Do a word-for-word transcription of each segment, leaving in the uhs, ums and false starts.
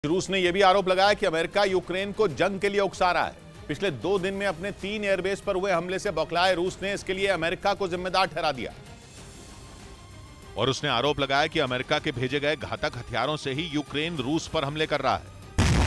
रूस ने यह भी आरोप लगाया कि अमेरिका यूक्रेन को जंग के लिए उकसा रहा है। पिछले दो दिन में अपने तीन एयरबेस पर हुए हमले से बौखलाए रूस ने इसके लिए अमेरिका को जिम्मेदार ठहरा दिया और उसने आरोप लगाया कि अमेरिका के भेजे गए घातक हथियारों से ही यूक्रेन रूस पर हमले कर रहा है।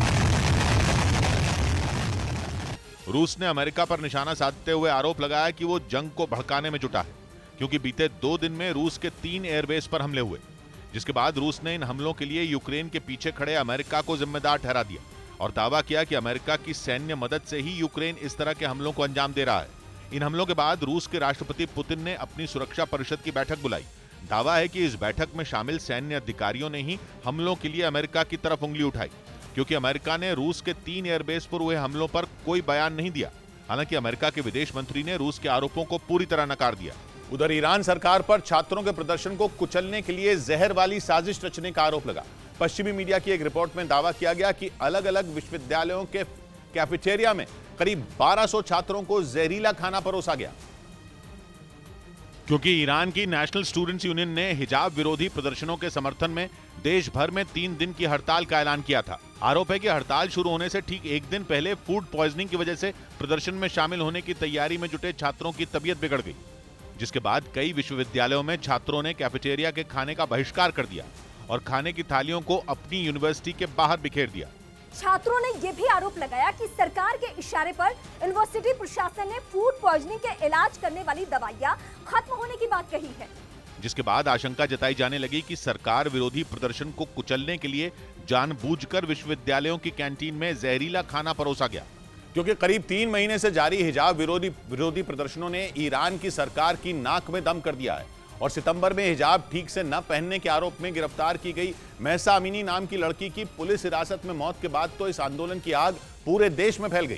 रूस ने अमेरिका पर निशाना साधते हुए आरोप लगाया कि वो जंग को भड़काने में जुटा है, क्योंकि बीते दो दिन में रूस के तीन एयरबेस पर हमले हुए, जिसके बाद रूस ने इन हमलों के लिए यूक्रेन के पीछे खड़े अमेरिका को जिम्मेदार ठहरा दिया और दावा किया कि अमेरिका की सैन्य मदद से ही यूक्रेन इस तरह के हमलों को अंजाम दे रहा है। इन हमलों के बाद रूस के राष्ट्रपति पुतिन ने अपनी सुरक्षा परिषद की बैठक बुलाई। दावा है कि इस बैठक में शामिल सैन्य अधिकारियों ने ही हमलों के लिए अमेरिका की तरफ उंगली उठाई, क्योंकि अमेरिका ने रूस के तीन एयरबेस पर हुए हमलों पर कोई बयान नहीं दिया। हालांकि अमेरिका के विदेश मंत्री ने रूस के आरोपों को पूरी तरह नकार दिया। उधर ईरान सरकार पर छात्रों के प्रदर्शन को कुचलने के लिए जहर वाली साजिश रचने का आरोप लगा। पश्चिमी मीडिया की एक रिपोर्ट में दावा किया गया कि अलग अलग विश्वविद्यालयों के कैफेटेरिया में करीब बारह सौ छात्रों को जहरीला खाना परोसा गया, क्योंकि ईरान की नेशनल स्टूडेंट्स यूनियन ने हिजाब विरोधी प्रदर्शनों के समर्थन में देश भर में तीन दिन की हड़ताल का ऐलान किया था। आरोप है कि हड़ताल शुरू होने से ठीक एक दिन पहले फूड पॉइजनिंग की वजह से प्रदर्शन में शामिल होने की तैयारी में जुटे छात्रों की तबीयत बिगड़ गई, जिसके बाद कई विश्वविद्यालयों में छात्रों ने कैफेटेरिया के खाने का बहिष्कार कर दिया और खाने की थालियों को अपनी यूनिवर्सिटी के बाहर बिखेर दिया। छात्रों ने यह भी आरोप लगाया कि सरकार के इशारे पर यूनिवर्सिटी प्रशासन ने फूड पॉइजनिंग के इलाज करने वाली दवाइयां खत्म होने की बात कही है, जिसके बाद आशंका जताई जाने लगी कि सरकार विरोधी प्रदर्शन को कुचलने के लिए जानबूझकर विश्वविद्यालयों की कैंटीन में जहरीला खाना परोसा गया, क्योंकि करीब तीन महीने से जारी हिजाब विरोधी विरोधी प्रदर्शनों ने ईरान की सरकार की नाक में दम कर दिया है और सितंबर में हिजाब ठीक से न पहनने के आरोप में गिरफ्तार की गई महसा अमीनी नाम की लड़की की पुलिस हिरासत में मौत के बाद तो इस आंदोलन की आग पूरे देश में फैल गई,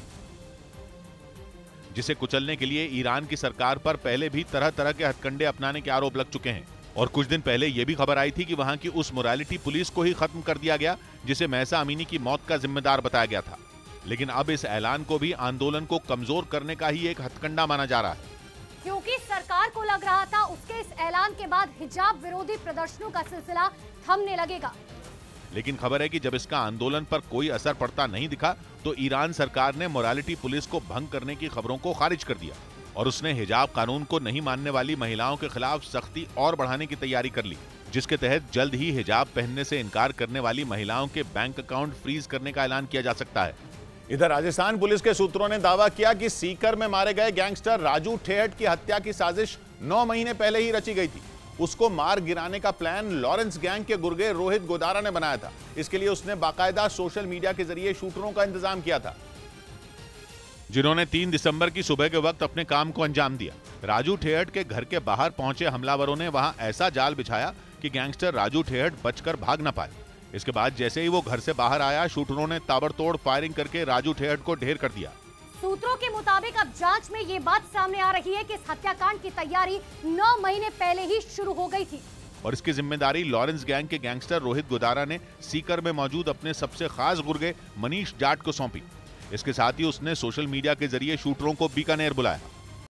जिसे कुचलने के लिए ईरान की सरकार पर पहले भी तरह तरह के हथकंडे अपनाने के आरोप लग चुके हैं। और कुछ दिन पहले यह भी खबर आई थी कि वहां की उस मोरालिटी पुलिस को ही खत्म कर दिया गया जिसे महसा अमीनी की मौत का जिम्मेदार बताया गया था। लेकिन अब इस ऐलान को भी आंदोलन को कमजोर करने का ही एक हथकंडा माना जा रहा है, क्योंकि सरकार को लग रहा था उसके इस ऐलान के बाद हिजाब विरोधी प्रदर्शनों का सिलसिला थमने लगेगा। लेकिन खबर है कि जब इसका आंदोलन पर कोई असर पड़ता नहीं दिखा तो ईरान सरकार ने मोरालिटी पुलिस को भंग करने की खबरों को खारिज कर दिया और उसने हिजाब कानून को नहीं मानने वाली महिलाओं के खिलाफ सख्ती और बढ़ाने की तैयारी कर ली, जिसके तहत जल्द ही हिजाब पहनने से इनकार करने वाली महिलाओं के बैंक अकाउंट फ्रीज करने का ऐलान किया जा सकता है। इधर राजस्थान पुलिस के सूत्रों ने दावा किया कि सीकर में मारे गए गैंगस्टर राजू ठेहट की हत्या की साजिश नौ महीने पहले ही रची गई थी। उसको मार गिराने का प्लान लॉरेंस गैंग के गुर्गे रोहित गोदारा ने बनाया था। इसके लिए उसने बाकायदा सोशल मीडिया के जरिए शूटरों का इंतजाम किया था, जिन्होंने तीन दिसंबर की सुबह के वक्त अपने काम को अंजाम दिया। राजू ठेहट के घर के बाहर पहुंचे हमलावरों ने वहां ऐसा जाल बिछाया कि गैंगस्टर राजू ठेहट बचकर भाग न पाए। इसके बाद जैसे ही वो घर से बाहर आया, शूटरों ने ताबड़तोड़ फायरिंग करके राजू ठेहट को ढेर कर दिया। सूत्रों के मुताबिक अब जांच में ये बात सामने आ रही है कि इस हत्याकांड की तैयारी नौ महीने पहले ही शुरू हो गई थी और इसकी जिम्मेदारी लॉरेंस गैंग के गैंगस्टर रोहित गोदारा ने सीकर में मौजूद अपने सबसे खास गुर्गे मनीष जाट को सौंपी। इसके साथ ही उसने सोशल मीडिया के जरिए शूटरों को बीकानेर बुलाया।